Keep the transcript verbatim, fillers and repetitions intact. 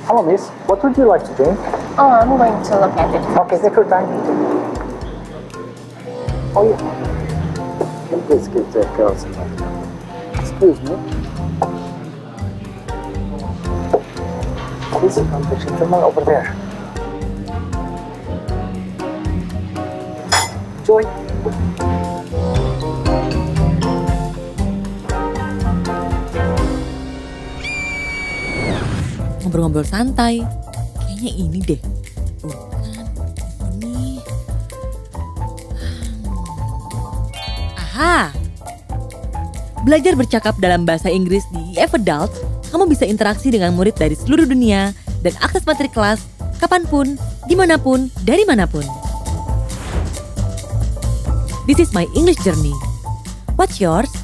Hello, miss. What would you like to drink? Oh, I'm going to look at it. Okay, take your time. Oh, yeah. Can you please give the girls a minute? Excuse me. Please come the gentleman over there. Joy. Ngobrol-ngobrol santai. Kayaknya ini deh. Bukan, ini. Aha. Belajar bercakap dalam bahasa Inggris di E F Adult, kamu bisa interaksi dengan murid dari seluruh dunia dan akses materi kelas kapanpun, dimanapun, dari manapun. This is my English journey. What's yours?